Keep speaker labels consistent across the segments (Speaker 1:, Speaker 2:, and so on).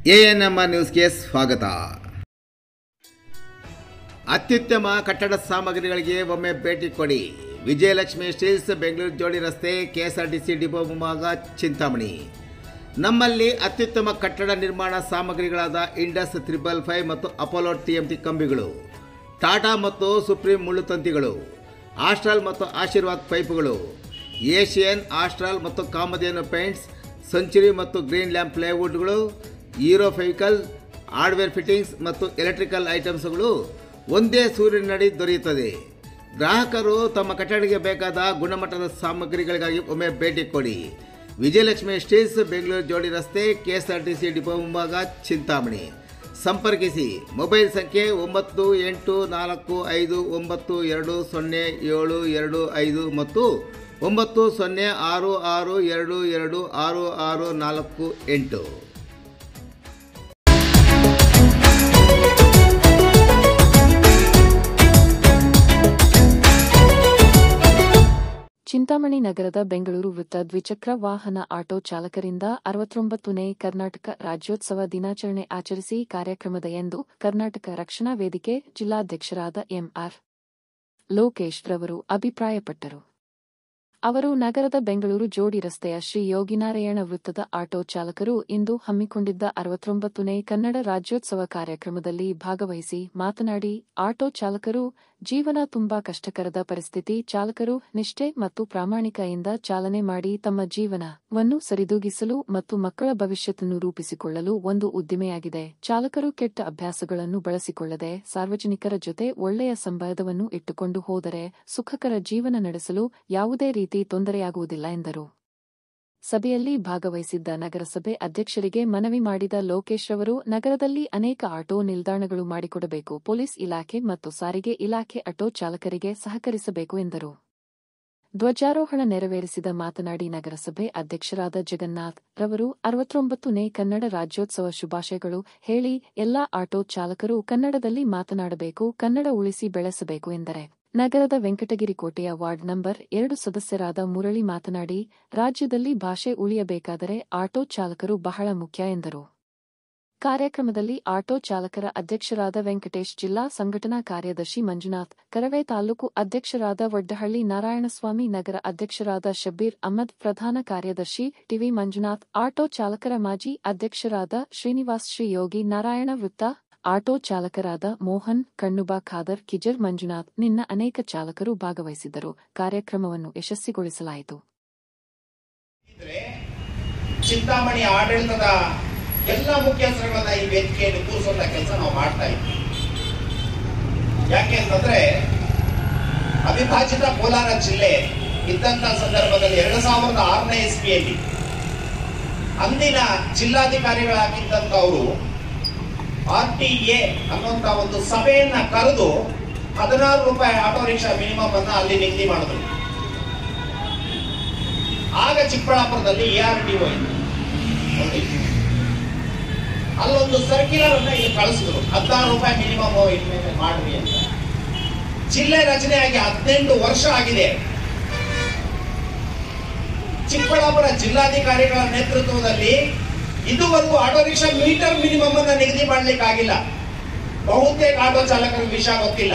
Speaker 1: ANMR ನ್ಯೂಸ್ಗೆ ಸ್ವಾಗತ. ಅತ್ಯುತ್ತಮ ಕಟ್ಟಡ ಸಾಮಗ್ರಿಗಳಿಗೆ ಒಮ್ಮೆ ಭೇಟಿ ಕೊಡಿ. ವಿಜಯಲಕ್ಷ್ಮಿ ಸ್ಟೀಲ್ಸ್, ಬೆಂಗಳೂರು ಜೋಡಿ ರಸ್ತೆ, ಕೆಎಸ್ಆರ್ಟಿಸಿ ಡಿಪೋ ಮುಂಭಾಗ, ಚಿಂತಾಮಣಿ. ನಮ್ಮಲ್ಲಿ ಅತ್ಯುತ್ತಮ ಕಟ್ಟಡ ನಿರ್ಮಾಣ ಸಾಮಗ್ರಿಗಳಾದ ಇಂಡಸ್ 555 ಮತ್ತು ಅಪೋಲೋ TMT ಕಂಬಿಗಳು, ಟಾಟಾ ಮತ್ತು ಸುಪ್ರೀಂ ಮುಳ್ಳುತಂತಿಗಳು, ಆಸ್ಟ್ರಾಲ್ ಮತ್ತು ಆಶೀರ್ವಾದ್ ಪೈಪುಗಳು, ಏಷಿಯನ್, ಆಸ್ಟ್ರಾಲ್ ಮತ್ತು ಕಾಮಧೇನು ಪೇಂಟ್ಸ್, ಸೆಂಚುರಿ ಮತ್ತು ಗ್ರೀನ್ ಲ್ಯಾಂಪ್ ಪ್ಲೈವುಡ್ಗಳು, ಹೀರೋ ಫೆವಿಕಲ್, ಹಾರ್ಡ್ವೇರ್ ಫಿಟ್ಟಿಂಗ್ಸ್ ಮತ್ತು ಎಲೆಕ್ಟ್ರಿಕಲ್ ಐಟಮ್ಸ್ಗಳು ಒಂದೇ ಸೂರಿನಡಿ ದೊರೆಯುತ್ತದೆ. ಗ್ರಾಹಕರು ತಮ್ಮ ಕಟ್ಟಡಕ್ಕೆ ಬೇಕಾದ ಗುಣಮಟ್ಟದ ಸಾಮಗ್ರಿಗಳಿಗಾಗಿ ಒಮ್ಮೆ ಭೇಟಿ ಕೊಡಿ. ವಿಜಯಲಕ್ಷ್ಮಿ ಸ್ಟೀಲ್ಸ್, ಬೆಂಗಳೂರು ಜೋಡಿ ರಸ್ತೆ, ಕೆಎಸ್ಆರ್ಟಿಸಿ ಡಿಪೋ ಮುಂಭಾಗ, ಚಿಂತಾಮಣಿ. ಸಂಪರ್ಕಿಸಿ. ಮೊಬೈಲ್ ಸಂಖ್ಯೆ 9845920725 ಮತ್ತು 9066226648.
Speaker 2: ಚಿಂತಾಮಣಿ ನಗರದ ಬೆಂಗಳೂರು ವೃತ್ತ ದ್ವಿಚಕ್ರ ವಾಹನ ಆಟೋ ಚಾಲಕರಿಂದ 69ನೇ ಕರ್ನಾಟಕ ರಾಜ್ಯೋತ್ಸವ ದಿನಾಚರಣೆ ಆಚರಿಸಿ ಕಾರ್ಯಕ್ರಮದ ಎಂದು ಕರ್ನಾಟಕ ರಕ್ಷಣಾ ವೇದಿಕೆ ಜಿಲ್ಲಾಧ್ಯಕ್ಷರಾದ ಎಂಆರ್ ಲೋಕೇಶ್ ರವರು ಅಭಿಪ್ರಾಯಪಟ್ಟರು. ಅವರು ನಗರದ ಬೆಂಗಳೂರು ಜೋಡಿ ರಸ್ತೆಯ ಶ್ರೀ ಯೋಗಿನಾರಾಯಣ ವೃತ್ತದ ಆಟೋ ಚಾಲಕರು ಇಂದು ಹಮ್ಮಿಕೊಂಡಿದ್ದ 69ನೇ ಕನ್ನಡ ರಾಜ್ಯೋತ್ಸವ ಕಾರ್ಯಕ್ರಮದಲ್ಲಿ ಭಾಗವಹಿಸಿ ಮಾತನಾಡಿ, ಆಟೋ ಚಾಲಕರು ಜೀವನ ತುಂಬಾ ಕಷ್ಟಕರದ ಪರಿಸ್ಥಿತಿ. ಚಾಲಕರು ನಿಷ್ಠೆ ಮತ್ತು ಪ್ರಾಮಾಣಿಕತೆಯಿಂದ ಚಾಲನೆ ಮಾಡಿ ತಮ್ಮ ಜೀವನವನ್ನು ಸರಿದೂಗಿಸಲು ಮತ್ತು ಮಕ್ಕಳ ಭವಿಷ್ಯವನ್ನು ರೂಪಿಸಿಕೊಳ್ಳಲು ಒಂದು ಉದ್ದಿಮೆಯಾಗಿದೆ. ಚಾಲಕರು ಕೆಟ್ಟ ಅಭ್ಯಾಸಗಳನ್ನು ಬಳಸಿಕೊಳ್ಳದೆ ಸಾರ್ವಜನಿಕರ ಜೊತೆ ಒಳ್ಳೆಯ ಸಂಬಂಧವನ್ನು ಇಟ್ಟುಕೊಂಡು ಹೋದರೆ ಸುಖಕರ ಜೀವನ ನಡೆಸಲು ಯಾವುದೇ ರೀತಿ ತೊಂದರೆಯಾಗುವುದಿಲ್ಲ ಎಂದರು. ಸಭೆಯಲ್ಲಿ ಭಾಗವಹಿಸಿದ್ದ ನಗರಸಭೆ ಅಧ್ಯಕ್ಷರಿಗೆ ಮನವಿ ಮಾಡಿದ ಲೋಕೇಶ್ ರವರು, ನಗರದಲ್ಲಿ ಅನೇಕ ಆಟೋ ನಿಲ್ದಾಣಗಳು ಮಾಡಿಕೊಡಬೇಕು. ಪೊಲೀಸ್ ಇಲಾಖೆ ಮತ್ತು ಸಾರಿಗೆ ಇಲಾಖೆ ಆಟೋ ಚಾಲಕರಿಗೆ ಸಹಕರಿಸಬೇಕು ಎಂದರು. ಧ್ವಜಾರೋಹಣ ನೆರವೇರಿಸಿದ ಮಾತನಾಡಿ ನಗರಸಭೆ ಅಧ್ಯಕ್ಷರಾದ ಜಗನ್ನಾಥ್ ರವರು 69ನೇ ಕನ್ನಡ ರಾಜ್ಯೋತ್ಸವ ಶುಭಾಶಯಗಳು ಹೇಳಿ, ಎಲ್ಲಾ ಆಟೋ ಚಾಲಕರು ಕನ್ನಡದಲ್ಲಿ ಮಾತನಾಡಬೇಕು, ಕನ್ನಡ ಉಳಿಸಿ ಬೆಳೆಸಬೇಕು ಎಂದರೆ. ನಗರದ ವೆಂಕಟಗಿರಿ ಕೋಟೆಯ ವಾರ್ಡ್ ನಂಬರ್ 2 ಸದಸ್ಯರಾದ ಮುರಳಿ ಮಾತನಾಡಿ, ರಾಜ್ಯದಲ್ಲಿ ಭಾಷೆ ಉಳಿಯಬೇಕಾದರೆ ಆಟೋ ಚಾಲಕರು ಬಹಳ ಮುಖ್ಯ ಎಂದರು. ಕಾರ್ಯಕ್ರಮದಲ್ಲಿ ಆಟೋ ಚಾಲಕರ ಅಧ್ಯಕ್ಷರಾದ ವೆಂಕಟೇಶ್, ಜಿಲ್ಲಾ ಸಂಘಟನಾ ಕಾರ್ಯದರ್ಶಿ ಮಂಜುನಾಥ್, ಕರವೇ ತಾಲೂಕು ಅಧ್ಯಕ್ಷರಾದ ವಡ್ಡಹಳ್ಳಿ ನಾರಾಯಣಸ್ವಾಮಿ, ನಗರ ಅಧ್ಯಕ್ಷರಾದ ಶಬ್ಬೀರ್ ಅಹ್ಮದ್, ಪ್ರಧಾನ ಕಾರ್ಯದರ್ಶಿ ಟಿವಿ ಮಂಜುನಾಥ್, ಆಟೋ ಚಾಲಕರ ಮಾಜಿ ಅಧ್ಯಕ್ಷರಾದ ಶ್ರೀನಿವಾಸ್, ಶ್ರೀ ಯೋಗಿ ನಾರಾಯಣ ವೃತ್ತ ಆಟೋ ಚಾಲಕರಾದ ಮೋಹನ್, ಕಣ್ಣುಬಾ ಖಾದರ್, ಕಿಜರ್ ಮಂಜುನಾಥ್ ನಿನ್ನ ಅನೇಕ ಚಾಲಕರು ಭಾಗವಹಿಸಿದ್ದರು. ಕಾರ್ಯಕ್ರಮವನ್ನು ಯಶಸ್ವಿಗೊಳಿಸಲಾಯಿತು.
Speaker 3: ಚಿಂತಾಮಣಿ ಆಡಳಿತದ ಎಲ್ಲ ಮುಖ್ಯಸ್ಥರುಗಳನ್ನ ಈ ವೇದಿಕೆಯನ್ನು ಕೂರಿಸುವಂತ ಕೆಲಸ ನಾವು ಮಾಡ್ತಾ ಇದ್ದೀವಿ. ಯಾಕೆ ಅಂತಂದ್ರೆ ಅವಿಭಾಜಿತ ಕೋಲಾರ ಜಿಲ್ಲೆ ಇದ್ದಂತ ಸಂದರ್ಭದಲ್ಲಿ 2006ನೇ ಇಸ್ವಿಯಲ್ಲಿ ಅಂದಿನ ಜಿಲ್ಲಾಧಿಕಾರಿಗಳಾಗಿದ್ದಂತವರು RTA ಅನ್ನುವಂತ ಒಂದು ಸಭೆಯನ್ನ ಕರೆದು 16 ರೂಪಾಯಿ ಆಟೋ ರಿಕ್ಷಾ ಮಿನಿಮಮ್ ಅನ್ನ ಅಲ್ಲಿ ನಿಗದಿ ಮಾಡಿದ್ರು. ಆಗ ಚಿಕ್ಕಬಳ್ಳಾಪುರದಲ್ಲಿ ARTO ಅಲ್ಲೊಂದು ಸರ್ಕ್ಯುಲರ್ ಅನ್ನ ಇಲ್ಲಿ ಕಳಿಸಿದ್ರು, 16 ರೂಪಾಯಿ ಮಿನಿಮಮ್ ಇನ್ಮೇಲೆ ಮಾಡ್ರಿ ಅಂತ. ಜಿಲ್ಲೆ ರಚನೆಯಾಗಿ 18 ವರ್ಷ ಆಗಿದೆ. ಚಿಕ್ಕಬಳ್ಳಾಪುರ ಜಿಲ್ಲಾಧಿಕಾರಿಗಳ ನೇತೃತ್ವದಲ್ಲಿ ಇದುವರೆಗೂ ಆಟೋ ರಿಕ್ಷಾ ಮೀಟರ್ ಮಿನಿಮಮ್ ಅನ್ನ ನಿಗದಿ ಮಾಡ್ಲಿಕ್ಕೆ ಆಗಿಲ್ಲ. ಬಹುತೇಕ ಆಟೋ ಚಾಲಕರಿಗೆ ವಿಷಯ ಗೊತ್ತಿಲ್ಲ.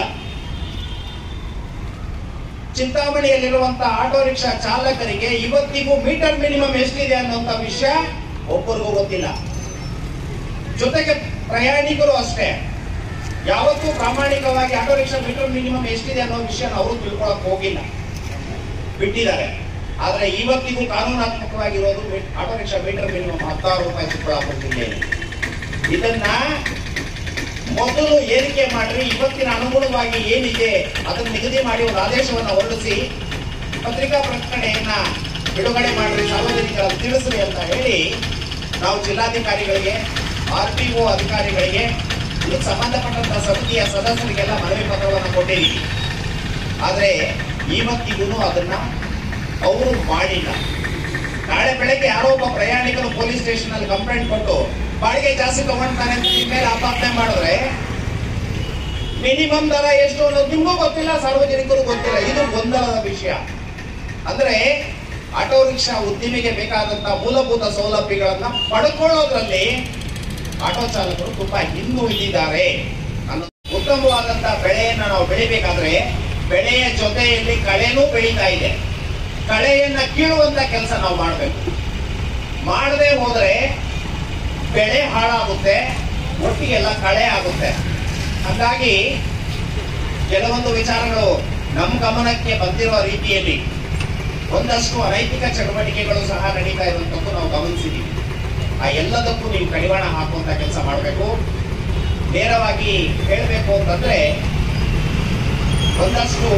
Speaker 3: ಚಿಂತಾಮಣಿಯಲ್ಲಿರುವಂತಹ ಆಟೋ ರಿಕ್ಷಾ ಚಾಲಕರಿಗೆ ಇವತ್ತಿಗೂ ಮೀಟರ್ ಮಿನಿಮಮ್ ಎಷ್ಟಿದೆ ಅನ್ನುವಂತ ವಿಷಯ ಒಬ್ಬರಿಗೂ ಗೊತ್ತಿಲ್ಲ. ಜೊತೆಗೆ ಪ್ರಯಾಣಿಕರು ಅಷ್ಟೇ ಯಾವತ್ತೂ ಪ್ರಾಮಾಣಿಕವಾಗಿ ಆಟೋ ರಿಕ್ಷಾ ಮೀಟರ್ ಮಿನಿಮಮ್ ಎಷ್ಟಿದೆ ಅನ್ನೋ ವಿಷಯ ಅವರು ತಿಳ್ಕೊಳಕ್ ಹೋಗಿಲ್ಲ, ಬಿಟ್ಟಿದ್ದಾರೆ. ಆದ್ರೆ ಇವತ್ತಿಗೂ ಕಾನೂನಾತ್ಮಕವಾಗಿರೋದು ಆಟೋ ರಿಕ್ಷಾ ಮೀಟರ್ ಮಿನಿಮಮ್ 16 ರೂಪಾಯಿ ಚಿಕ್ಕಬಳ್ಳಾಪುರ ಜಿಲ್ಲೆಯಲ್ಲಿ. ಇದನ್ನ ಮೊದಲು ಏರಿಕೆ ಮಾಡ್ರಿ, ಇವತ್ತಿನ ಅನುಗುಣವಾಗಿ ಏನಿದೆ ಅದನ್ನು ನಿಗದಿ ಮಾಡಿ ಒಂದು ಆದೇಶವನ್ನು ಹೊರಡಿಸಿ ಪತ್ರಿಕಾ ಪ್ರಕಟಣೆಯನ್ನ ಬಿಡುಗಡೆ ಮಾಡ್ರಿ, ಸಾರ್ವಜನಿಕರ ತಿಳಿಸ್ರಿ ಅಂತ ಹೇಳಿ ನಾವು ಜಿಲ್ಲಾಧಿಕಾರಿಗಳಿಗೆ, RTO ಅಧಿಕಾರಿಗಳಿಗೆ, ಇದಕ್ಕೆ ಸಂಬಂಧಪಟ್ಟಂತಹ ಸಮಿತಿಯ ಸದಸ್ಯರಿಗೆಲ್ಲ ಮನವಿ ಪತ್ರವನ್ನು ಕೊಟ್ಟಿದ್ದೀವಿ. ಆದ್ರೆ ಇವತ್ತಿಗೂ ಅದನ್ನ ಅವರು ಮಾಡಿಲ್ಲ. ನಾಳೆ ಬೆಳಗ್ಗೆ ಯಾರೋ ಒಬ್ಬ ಪ್ರಯಾಣಿಕರು ಪೊಲೀಸ್ ಸ್ಟೇಷನ್ ಅಲ್ಲಿ ಕಂಪ್ಲೇಂಟ್ ಕೊಟ್ಟು ಬಾಡಿಗೆ ಜಾಸ್ತಿ ತಗೊಂಡ್ತಾನೆ ಮೇಲೆ ಆಪಾದನೆ ಮಾಡಿದ್ರೆ ಮಿನಿಮಮ್ ದರ ಎಷ್ಟು ಅನ್ನೋದು ನಿಮಗೂ ಗೊತ್ತಿಲ್ಲ, ಸಾರ್ವಜನಿಕರು ಗೊತ್ತಿಲ್ಲ. ಇದು ಗೊಂದಲದ ವಿಷಯ. ಅಂದ್ರೆ ಆಟೋ ರಿಕ್ಷಾ ಉದ್ದಿಮೆಗೆ ಬೇಕಾದಂತಹ ಮೂಲಭೂತ ಸೌಲಭ್ಯಗಳನ್ನ ಪಡ್ಕೊಳ್ಳೋದ್ರಲ್ಲಿ ಆಟೋ ಚಾಲಕರು ತುಂಬಾ ಹಿಂದುಳಿದಿದ್ದಾರೆ ಅನ್ನೋ. ಉತ್ತಮವಾದಂತಹ ಬೆಳೆಯನ್ನ ನಾವು ಬೆಳಿಬೇಕಾದ್ರೆ ಬೆಳೆಯ ಜೊತೆಯಲ್ಲಿ ಕಳೆನೂ ಬೆಳೀತಾ ಇದೆ. ಕಳೆಯನ್ನ ಕೀಳುವಂತ ಕೆಲಸ ನಾವು ಮಾಡಬೇಕು. ಮಾಡದೆ ಹೋದ್ರೆ ಬೆಳೆ ಹಾಳಾಗುತ್ತೆ, ಒಟ್ಟಿಗೆಲ್ಲ ಕಳೆ ಆಗುತ್ತೆ. ಹಾಗಾಗಿ ಕೆಲವೊಂದು ವಿಚಾರಗಳು ನಮ್ಮ ಗಮನಕ್ಕೆ ಬಂದಿರುವ ರೀತಿಯಲ್ಲಿ ಒಂದಷ್ಟು ಅನೈತಿಕ ಚಟುವಟಿಕೆಗಳು ಸಹ ನಡೀತಾ ಇರುವಂತದ್ದು ನಾವು ಗಮನಿಸಿದ್ದೀವಿ. ಆ ಎಲ್ಲದಕ್ಕೂ ನೀವು ಕಡಿವಾಣ ಹಾಕುವಂತ ಕೆಲಸ ಮಾಡಬೇಕು. ನೇರವಾಗಿ ಹೇಳಬೇಕು ಅಂತಂದ್ರೆ ಒಂದಷ್ಟು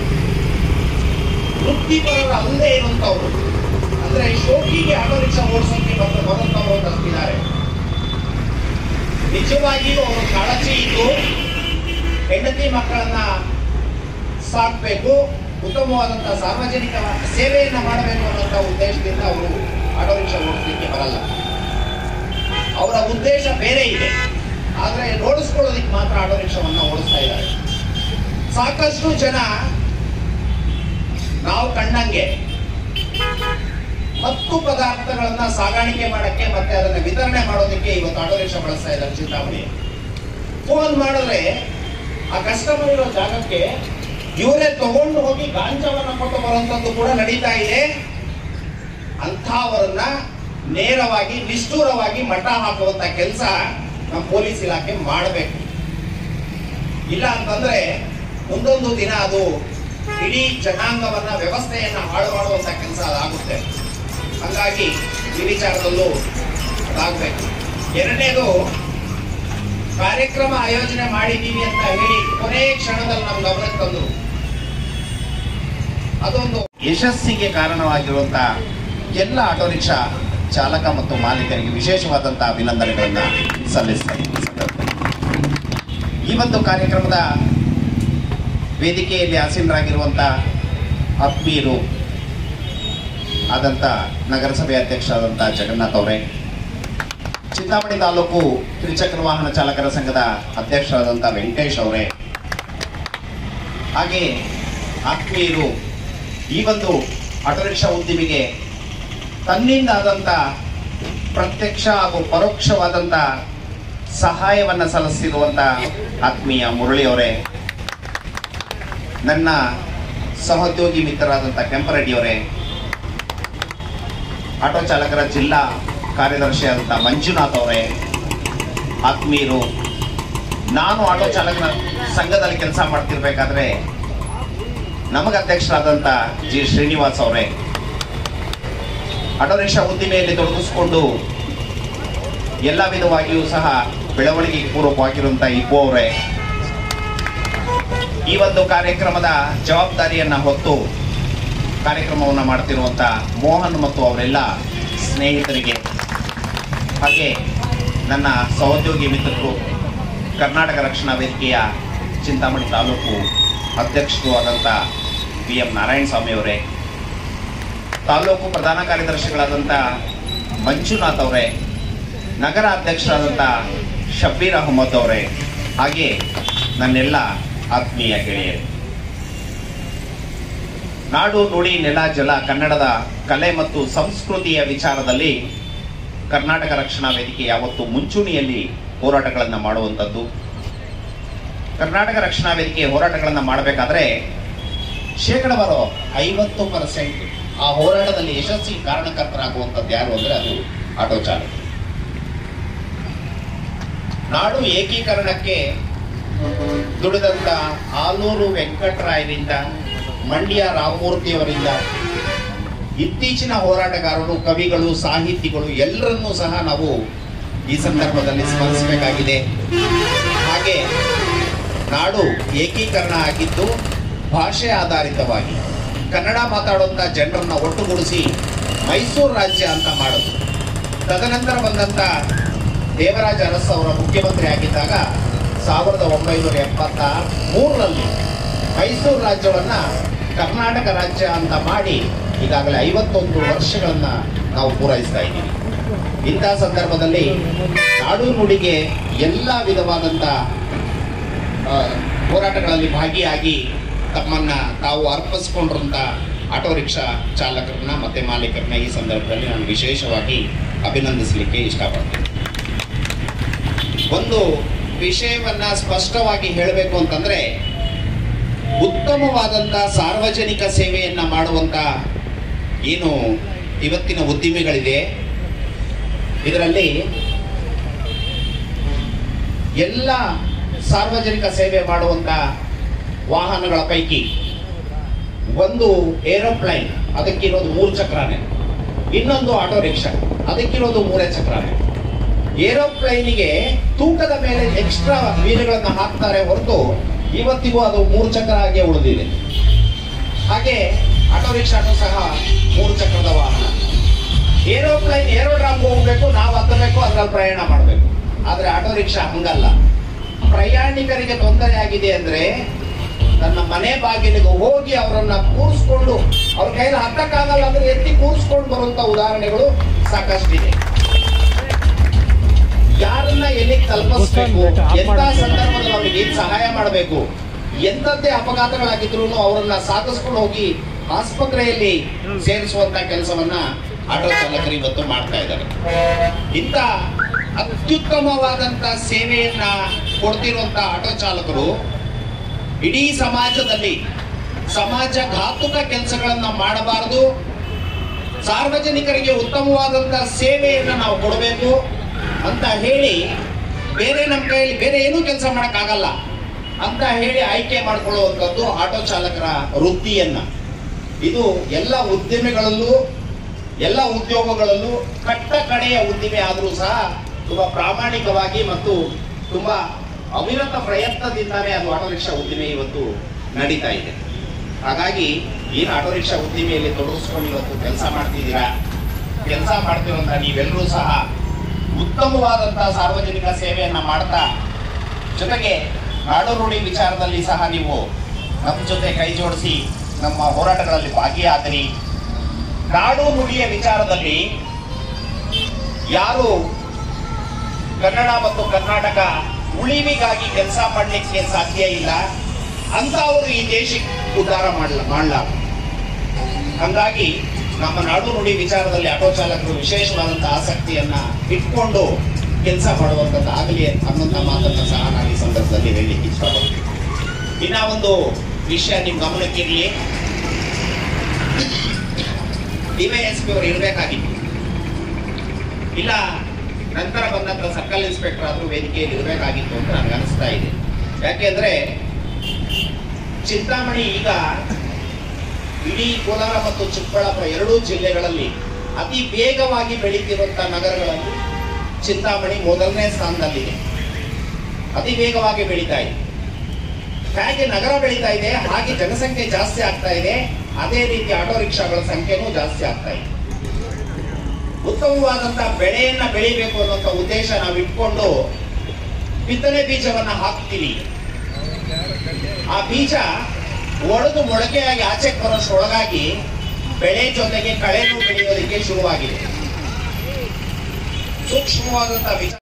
Speaker 3: ವೃತ್ತಿಪರರು ಅಲ್ಲದೆ ಇರುವಂತವ್ರು, ಅಂದ್ರೆ ಶೋಕಿಗೆ ಆಟೋ ರಿಕ್ಷಾ ಓಡಿಸೋಕೆ ಬರುವಂತವ್ರು ಒಂದಷ್ಟಿದ್ದಾರೆ. ನಿಜವಾಗಿಯೂ ಅವರು ಕಾಳಜಿ ಇದ್ದು ಹೆಂಡತಿ ಮಕ್ಕಳನ್ನ ಸಾಕಬೇಕು, ಉತ್ತಮವಾದಂತಹ ಸಾರ್ವಜನಿಕ ಸೇವೆಯನ್ನ ಮಾಡಬೇಕು ಅನ್ನೋಂಥ ಉದ್ದೇಶದಿಂದ ಅವರು ಆಟೋ ರಿಕ್ಷಾ ಓಡಿಸಲಿಕ್ಕೆ ಬರಲ್ಲ. ಅವರ ಉದ್ದೇಶ ಬೇರೆ ಇದೆ, ಆದ್ರೆ ಓಡಿಸ್ಕೊಳ್ಳೋದಿಕ್ಕೆ ಮಾತ್ರ ಆಟೋ ರಿಕ್ಷಾವನ್ನ ಓಡಿಸ್ತಾ ಇದ್ದಾರೆ. ಸಾಕಷ್ಟು ಜನ ನಾವು ಕಂಡಂಗೆ ಮತ್ತು ಪದಾರ್ಥಗಳನ್ನ ಸಾಗಾಣಿಕೆ ಮಾಡಕ್ಕೆ ಮತ್ತೆ ಅದನ್ನ ವಿತರಣೆ ಮಾಡೋದಕ್ಕೆ ಇವತ್ತು ಆಟೋ ರಿಕ್ಷಾ ಬಳಸ್ತಾ ಇದ್ದಾರೆ. ಚಿಂತಾಮಣಿ ಫೋನ್ ಮಾಡಿದ್ರೆ ಆ ಕಸ್ಟಮರ್ ಇರೋ ಜಾಗಕ್ಕೆ ಇವರೇ ತಗೊಂಡು ಹೋಗಿ ಗಾಂಜಾವನ್ನ ಕೊಟ್ಟು ಬರುವಂತದ್ದು ಕೂಡ ನಡೀತಾ ಇದೆ. ಅಂಥವರನ್ನ ನೇರವಾಗಿ ನಿಷ್ಠೂರವಾಗಿ ಮಟ್ಟ ಹಾಕುವಂತ ಕೆಲಸ ನಮ್ಮ ಪೊಲೀಸ್ ಇಲಾಖೆ ಮಾಡಬೇಕು. ಇಲ್ಲ ಅಂತಂದ್ರೆ ಮುಂದೊಂದು ದಿನ ಅದು ಇಡೀ ಜನಾಂಗವನ್ನ ವ್ಯವಸ್ಥೆಯನ್ನ ಹಾಳು ಮಾಡುವಂತ ಕೆಲಸ ಅದಾಗುತ್ತೆ. ಹಾಗಾಗಿ ಈ ವಿಚಾರದಲ್ಲೂ ಅದಾಗಬೇಕು. ಎರಡನೇದು, ಕಾರ್ಯಕ್ರಮ ಆಯೋಜನೆ ಮಾಡಿದ್ದೀವಿ ಅಂತ ಹೇಳಿ ಕೊನೆ ಕ್ಷಣದಲ್ಲಿ ನಮ್ಮ ಗಮನಕ್ಕೆ ತಂದು ಅದೊಂದು ಯಶಸ್ಸಿಗೆ ಕಾರಣವಾಗಿರುವಂತ ಎಲ್ಲ ಆಟೋ ರಿಕ್ಷಾ ಚಾಲಕ ಮತ್ತು ಮಾಲೀಕರಿಗೆ ವಿಶೇಷವಾದಂತಹ ಅಭಿನಂದನೆಗಳನ್ನ ಸಲ್ಲಿಸ್ತಾ ಇದ್ದೀನಿ. ಈ ಒಂದು ಕಾರ್ಯಕ್ರಮದ ವೇದಿಕೆಯಲ್ಲಿ ಆಸೀನರಾಗಿರುವಂತ ಆತ್ಮೀಯರು ಆದಂತ ನಗರಸಭೆ ಅಧ್ಯಕ್ಷರಾದಂತಹ ಜಗನ್ನಾಥ್ ಅವರೇ, ಚಿಂತಾಮಣಿ ತಾಲೂಕು ತ್ರಿಚಕ್ರ ವಾಹನ ಚಾಲಕರ ಸಂಘದ ಅಧ್ಯಕ್ಷರಾದಂಥ ವೆಂಕಟೇಶ್ ಅವರೇ, ಹಾಗೆ ಆತ್ಮೀಯರು, ಈ ಒಂದು ಆಟೋ ರಿಕ್ಷಾ ಉದ್ಯಮಿಗೆ ತನ್ನಿಂದ ಆದಂಥ ಪ್ರತ್ಯಕ್ಷ ಹಾಗೂ ಪರೋಕ್ಷವಾದಂಥ ಸಹಾಯವನ್ನ ಸಲ್ಲಿಸಿರುವಂಥ ಆತ್ಮೀಯ ಮುರಳಿ ಅವರೇ, ನನ್ನ ಸಹೋದ್ಯೋಗಿ ಮಿತ್ರರಾದಂಥ ಕೆಂಪರೆಡ್ಡಿ ಅವರೇ, ಆಟೋ ಚಾಲಕರ ಜಿಲ್ಲಾ ಕಾರ್ಯದರ್ಶಿಯಾದಂಥ ಮಂಜುನಾಥ್ ಅವರೇ, ಆತ್ಮೀಯರು, ನಾನು ಆಟೋ ಚಾಲಕರ ಸಂಘದಲ್ಲಿ ಕೆಲಸ ಮಾಡ್ತಿರ್ಬೇಕಾದ್ರೆ ನಮಗೆ ಅಧ್ಯಕ್ಷರಾದಂಥ ಜಿ ಶ್ರೀನಿವಾಸ್ ಅವರೇ, ಆಟೋ ರಿಕ್ಷಾ ಉದ್ದಿಮೆಯಲ್ಲಿ ತೊಡಗಿಸಿಕೊಂಡು ಎಲ್ಲ ವಿಧವಾಗಿಯೂ ಸಹ ಬೆಳವಣಿಗೆಗೆ ಪೂರ್ವಕವಾಗಿರುವಂಥ ಇಬ್ಬು ಅವರೇ, ಈ ಒಂದು ಕಾರ್ಯಕ್ರಮದ ಜವಾಬ್ದಾರಿಯನ್ನ ಹೊತ್ತು ಕಾರ್ಯಕ್ರಮವನ್ನು ಮಾಡ್ತಿರುವಂಥ ಮೋಹನ್ ಮತ್ತು ಅವರೆಲ್ಲ ಸ್ನೇಹಿತರಿಗೆ, ಹಾಗೆ ನನ್ನ ಸಹೋದ್ಯೋಗಿ ಮಿತ್ರರು, ಕರ್ನಾಟಕ ರಕ್ಷಣಾ ವೇದಿಕೆಯ ಚಿಂತಾಮಣಿ ತಾಲೂಕು ಅಧ್ಯಕ್ಷರು ಆದಂಥ PM ನಾರಾಯಣ ಸ್ವಾಮಿ ಅವರೇ, ತಾಲೂಕು ಪ್ರಧಾನ ಕಾರ್ಯದರ್ಶಿಗಳಾದಂಥ ಮಂಜುನಾಥ್ ಅವರೇ, ನಗರ ಅಧ್ಯಕ್ಷರಾದಂಥ ಶಬ್ಬೀರ್ ಅಹಮದ್ ಅವರೇ, ಹಾಗೆ ನನ್ನೆಲ್ಲ ಆತ್ಮೀಯ ಗೆಳೆಯರು, ನಾಡು ನುಡಿ ನೆಲ ಜಲ ಕನ್ನಡದ ಕಲೆ ಮತ್ತು ಸಂಸ್ಕೃತಿಯ ವಿಚಾರದಲ್ಲಿ ಕರ್ನಾಟಕ ರಕ್ಷಣಾ ವೇದಿಕೆ ಯಾವತ್ತು ಮುಂಚೂಣಿಯಲ್ಲಿ ಹೋರಾಟಗಳನ್ನು ಮಾಡುವಂಥದ್ದು. ಕರ್ನಾಟಕ ರಕ್ಷಣಾ ವೇದಿಕೆ ಹೋರಾಟಗಳನ್ನು ಮಾಡಬೇಕಾದ್ರೆ ಶೇಕಡವಾರು 50% ಆ ಹೋರಾಟದಲ್ಲಿ ಯಶಸ್ಸಿಗೆ ಕಾರಣಕರ್ತರಾಗುವಂಥದ್ದು ಯಾರು ಅಂದ್ರೆ ಅದು ಆಟೋ ಚಾಲಕ. ನಾಡು ಏಕೀಕರಣಕ್ಕೆ ದುಡಿದಂತ ಆಲೂರು ವೆಂಕಟರಾಯರಿಂದ, ಮಂಡ್ಯ ರಾಮಮೂರ್ತಿಯವರಿಂದ, ಇತ್ತೀಚಿನ ಹೋರಾಟಗಾರರು, ಕವಿಗಳು, ಸಾಹಿತಿಗಳು ಎಲ್ಲರನ್ನೂ ಸಹ ನಾವು ಈ ಸಂದರ್ಭದಲ್ಲಿ ಸ್ಮರಿಸಬೇಕಾಗಿದೆ. ಹಾಗೆ ನಾಡು ಏಕೀಕರಣ ಆಗಿದ್ದು ಭಾಷೆ ಆಧಾರಿತವಾಗಿ ಕನ್ನಡ ಮಾತಾಡುವಂಥ ಜನರನ್ನ ಒಟ್ಟುಗೂಡಿಸಿ ಮೈಸೂರು ರಾಜ್ಯ ಅಂತ ಮಾಡೋದು. ತದನಂತರ ಬಂದಂಥ ದೇವರಾಜ ಅರಸ್ ಅವರ ಮುಖ್ಯಮಂತ್ರಿ ಆಗಿದ್ದಾಗ 1973ರಲ್ಲಿ ಮೈಸೂರು ರಾಜ್ಯವನ್ನ ಕರ್ನಾಟಕ ರಾಜ್ಯ ಅಂತ ಮಾಡಿ ಈಗಾಗಲೇ 51 ವರ್ಷಗಳನ್ನ ನಾವು ಪೂರೈಸ್ತಾ ಇದ್ದೀವಿ. ಇಂಥ ಸಂದರ್ಭದಲ್ಲಿ ನಾಡು ನುಡಿಗೆ ಎಲ್ಲ ವಿಧವಾದಂಥ ಹೋರಾಟಗಳಲ್ಲಿ ಭಾಗಿಯಾಗಿ ತಮ್ಮನ್ನ ತಾವು ಅರ್ಪಿಸ್ಕೊಂಡಿರುವಂಥ ಆಟೋ ರಿಕ್ಷಾ ಚಾಲಕರನ್ನ ಮತ್ತೆ ಮಾಲೀಕರನ್ನ ಈ ಸಂದರ್ಭದಲ್ಲಿ ನಾನು ವಿಶೇಷವಾಗಿ ಅಭಿನಂದಿಸಲಿಕ್ಕೆ ಇಷ್ಟಪಡ್ತೀನಿ. ಒಂದು ವಿಷಯವನ್ನ ಸ್ಪಷ್ಟವಾಗಿ ಹೇಳಬೇಕು ಅಂತಂದ್ರೆ, ಉತ್ತಮವಾದಂತ ಸಾರ್ವಜನಿಕ ಸೇವೆಯನ್ನ ಮಾಡುವಂತ ಏನು ಇವತ್ತಿನ ಉದ್ದಿಮೆಗಳಿದೆ, ಇದರಲ್ಲಿ ಎಲ್ಲ ಸಾರ್ವಜನಿಕ ಸೇವೆ ಮಾಡುವಂತ ವಾಹನಗಳ ಪೈಕಿ ಒಂದು ಏರೋಪ್ಲೈನ್, ಅದಕ್ಕಿರೋದು 3 ಚಕ್ರನೇ. ಇನ್ನೊಂದು ಆಟೋ ರಿಕ್ಷಾ, ಅದಕ್ಕಿರೋದು 3 ಚಕ್ರನೇ. ಏರೋಪ್ಲೈನಿಗೆ ತೂಕದ ಮೇಲೆ ಎಕ್ಸ್ಟ್ರಾ ವೀಲ್ಗಳನ್ನ ಹಾಕ್ತಾರೆ ಹೊರತು ಇವತ್ತಿಗೂ ಅದು 3 ಚಕ್ರ ಆಗಿ ಉಳಿದಿದೆ. ಹಾಗೆ ಆಟೋ ರಿಕ್ಷಾನು ಸಹ 3 ಚಕ್ರದ ವಾಹನ. ಏರೋಪ್ಲೈನ್ ಏರೋಡ್ರಾಮ್ ಹೋಗ್ಬೇಕು, ನಾವು ಹತ್ತಬೇಕು, ಅದ್ರಲ್ಲಿ ಪ್ರಯಾಣ ಮಾಡಬೇಕು. ಆದ್ರೆ ಆಟೋ ರಿಕ್ಷಾ ಹಂಗಲ್ಲ. ಪ್ರಯಾಣಿಕರಿಗೆ ತೊಂದರೆ ಆಗಿದೆ ಅಂದ್ರೆ ನನ್ನ ಮನೆ ಬಾಗಿಲಿಗೆ ಹೋಗಿ ಅವರನ್ನ ಕೂರಿಸ್ಕೊಂಡು, ಅವ್ರ ಕೈಯಲ್ಲಿ ಹತ್ತಕ್ಕಾಗಲ್ಲ ಅಂದ್ರೆ ಎತ್ತಿ ಕೂರಿಸ್ಕೊಂಡು ಬರುವಂತ ಉದಾಹರಣೆಗಳು ಸಾಕಷ್ಟಿದೆ. ಯಾರನ್ನ ಎಲ್ಲಿಗೆ ತಲುಪಿಸ್ಬೇಕು, ಎಂತ ಸಂದರ್ಭದಲ್ಲಿ ಅವ್ರಿಗೆ ಏನ್ ಸಹಾಯ ಮಾಡಬೇಕು, ಎಂತದ್ದೇ ಅಪಘಾತಗಳಾಗಿದ್ರು ಅವರನ್ನ ಸಾಗಿಸ್ಕೊಂಡು ಹೋಗಿ ಆಸ್ಪತ್ರೆಯಲ್ಲಿ ಸೇರಿಸುವಂತ ಕೆಲಸವನ್ನ ಆಟೋ ಚಾಲಕರು ಇವತ್ತು ಮಾಡ್ತಾ ಇದ್ದಾರೆ. ಇಂಥ ಅತ್ಯುತ್ತಮವಾದಂತ ಸೇವೆಯನ್ನ ಕೊಡ್ತಿರುವಂತ ಆಟೋ ಚಾಲಕರು ಇಡೀ ಸಮಾಜದಲ್ಲಿ ಸಮಾಜಘಾತುಕ ಕೆಲಸಗಳನ್ನ ಮಾಡಬಾರದು. ಸಾರ್ವಜನಿಕರಿಗೆ ಉತ್ತಮವಾದಂತ ಸೇವೆಯನ್ನ ನಾವು ಕೊಡಬೇಕು ಅಂತ ಹೇಳಿ, ಬೇರೆ ನಮ್ಮ ಕೈಯಲ್ಲಿ ಬೇರೆ ಏನೂ ಕೆಲಸ ಮಾಡಕ್ಕಾಗಲ್ಲ ಅಂತ ಹೇಳಿ ಆಯ್ಕೆ ಮಾಡಿಕೊಳ್ಳುವಂಥದ್ದು ಆಟೋ ಚಾಲಕರ ವೃತ್ತಿಯನ್ನ. ಇದು ಎಲ್ಲ ಉದ್ದಿಮೆಗಳಲ್ಲೂ ಎಲ್ಲ ಉದ್ಯೋಗಗಳಲ್ಲೂ ಕಟ್ಟ ಕಡೆಯ ಉದ್ದಿಮೆ ಆದರೂ ಸಹ ತುಂಬಾ ಪ್ರಾಮಾಣಿಕವಾಗಿ ಮತ್ತು ತುಂಬಾ ಅವಿರತ ಪ್ರಯತ್ನದಿಂದಾನೇ ಅದು ಆಟೋ ರಿಕ್ಷಾ ಉದ್ದಿಮೆ ಇವತ್ತು ನಡೀತಾ ಇದೆ. ಹಾಗಾಗಿ ಏನು ಆಟೋ ರಿಕ್ಷಾ ಉದ್ದಿಮೆಯಲ್ಲಿ ತೊಡಗಿಸ್ಕೊಂಡು ಇವತ್ತು ಕೆಲಸ ಮಾಡ್ತಿದ್ದೀರಾ, ಕೆಲಸ ಮಾಡ್ತಿರುವಂತ ನೀವೆಲ್ಲರೂ ಸಹ ಉತ್ತಮವಾದಂತಹ ಸಾರ್ವಜನಿಕ ಸೇವೆಯನ್ನ ಮಾಡ್ತಾ, ಜೊತೆಗೆ ನಾಡು ನುಡಿ ವಿಚಾರದಲ್ಲಿ ಸಹ ನೀವು ನಮ್ಮ ಜೊತೆ ಕೈ ಜೋಡಿಸಿ ನಮ್ಮ ಹೋರಾಟಗಳಲ್ಲಿ ಭಾಗಿಯಾದಿರಿ. ನಾಡು ನುಡಿಯ ವಿಚಾರದಲ್ಲಿ ಯಾರು ಕನ್ನಡ ಮತ್ತು ಕರ್ನಾಟಕ ಉಳಿವಿಗಾಗಿ ಕೆಲಸ ಮಾಡಲಿಕ್ಕೆ ಸಾಧ್ಯ ಇಲ್ಲ ಅಂತವರು ಈ ದೇಶಕ್ಕೆ ಉದ್ಧಾರ ಮಾಡಲಾರ. ಹಂಗಾಗಿ ನಮ್ಮ ನಾಡು ನುಡಿ ವಿಚಾರದಲ್ಲಿ ಆಟೋ ಚಾಲಕರು ವಿಶೇಷವಾದಂತಹ ಆಸಕ್ತಿಯನ್ನ ಇಟ್ಕೊಂಡು ಕೆಲಸ ಮಾಡುವಂತದ್ದಾಗಲಿ ಅನ್ನುವಂಥ ಮಾತನ್ನ ಸಹ ನಾನು ಈ ಸಂದರ್ಭದಲ್ಲಿ ಹೇಳಲಿಕ್ಕೆ ಇಷ್ಟಪಡ್ತೀನಿ. ಇನ್ನ ಒಂದು ವಿಷಯ ನಿಮ್ ಗಮನಕ್ಕಿರಲಿ, ಡಿವೈಎಸ್ಪಿ ಅವರು ಇರಬೇಕಾಗಿತ್ತು, ಇಲ್ಲ ನಂತರ ಬಂದಂತ ಸರ್ಕಲ್ ಇನ್ಸ್ಪೆಕ್ಟರ್ ಆದ್ರೂ ವೇದಿಕೆಯಲ್ಲಿ ಇರಬೇಕಾಗಿತ್ತು ಅಂತ ನನಗೆ ಅನಿಸ್ತಾ ಇದೆ. ಯಾಕೆಂದ್ರೆ ಚಿಂತಾಮಣಿ ಈಗ ಇಡೀ ಕೋಲಾರ ಮತ್ತು ಚಿಕ್ಕಬಳ್ಳಾಪುರ ಎರಡೂ ಜಿಲ್ಲೆಗಳಲ್ಲಿ ಅತಿ ವೇಗವಾಗಿ ಬೆಳೀತಿರುವಂತಹ ನಗರಗಳಲ್ಲಿ ಚಿಂತಾಮಣಿ ಮೊದಲನೇ ಸ್ಥಾನದಲ್ಲಿದೆ. ಅತಿ ವೇಗವಾಗಿ ಬೆಳೀತಾ ಇದೆ. ಹೇಗೆ ನಗರ ಬೆಳೀತಾ ಇದೆ ಹಾಗೆ ಜನಸಂಖ್ಯೆ ಜಾಸ್ತಿ ಆಗ್ತಾ ಇದೆ, ಅದೇ ರೀತಿ ಆಟೋ ರಿಕ್ಷಾಗಳ ಸಂಖ್ಯೆನೂ ಜಾಸ್ತಿ ಆಗ್ತಾ ಇದೆ. ಉತ್ತಮವಾದಂತಹ ಬೆಳೆಯನ್ನ ಬೆಳಿಬೇಕು ಅನ್ನುವಂಥ ಉದ್ದೇಶ ನಾವು ಇಟ್ಕೊಂಡು ಬಿತ್ತನೆ ಬೀಜವನ್ನ ಹಾಕ್ತೀವಿ. ಆ ಬೀಜ ಒಡೆದು ಮೊಳಕೆಯಾಗಿ ಆಚೆಗೆ ಬರೋಷ್ಟೊಳಗಾಗಿ ಬೆಳೆ ಜೊತೆಗೆ ಕಳೆನೂ ಬೆಳೆಯೋದಕ್ಕೆ ಶುರುವಾಗಿದೆ. ಸೂಕ್ಷ್ಮವಾದಂತಹ